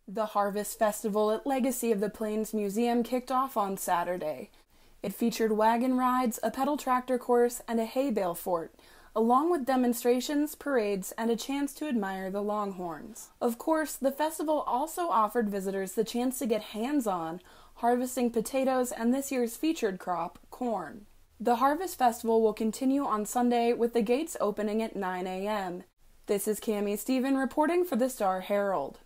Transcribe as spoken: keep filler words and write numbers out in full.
The Harvest Festival at Legacy of the Plains Museum kicked off on Saturday. It featured wagon rides, a pedal tractor course, and a hay bale fort, along with demonstrations, parades, and a chance to admire the Longhorns. Of course, the festival also offered visitors the chance to get hands-on, harvesting potatoes and this year's featured crop, corn. The Harvest Festival will continue on Sunday with the gates opening at nine a m This is Cami Stephen reporting for the Star Herald.